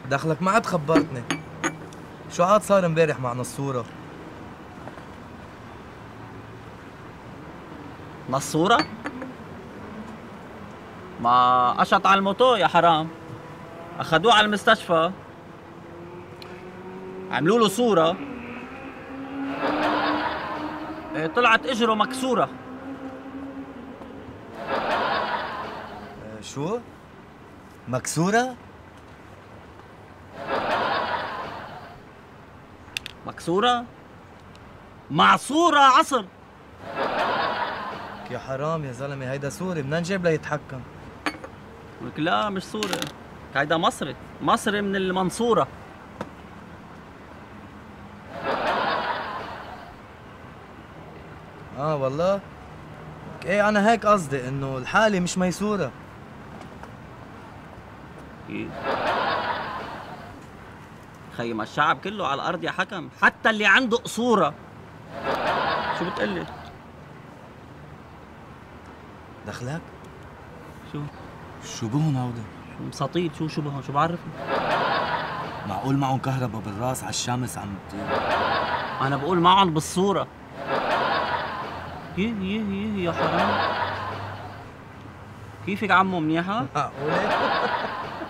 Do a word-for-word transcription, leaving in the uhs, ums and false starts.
دخلك ما عاد خبرتني. شو عاد صار امبارح مع نصورة؟ نصورة؟ ما قشط على الموتو يا حرام. اخذوه على المستشفى، عملوا له صورة، إيه، طلعت اجره مكسورة. أه شو؟ مكسورة؟ مكسورة؟ معصورة عصر. يا حرام يا زلمة، هيدا سوري، منين جاب ليتحكم؟ لك لا مش سوري، هيدا مصري، مصري من المنصورة. اه والله؟ ايه انا هيك قصدي انه الحالة مش ميسورة. إيه؟ خي ما الشعب كله على الارض يا حكم، حتى اللي عنده قصورة. شو بتقلي؟ دخلك؟ شو؟ شو بهن هودا؟ شو مساطيل؟ شو شو بهون؟ شو بعرفني؟ معقول معهم كهرباء بالراس على الشمس عم تطير؟ انا بقول معهم بالصورة. يه يه يه يا حرام. كيفك عمو، منيحة؟ معقولة؟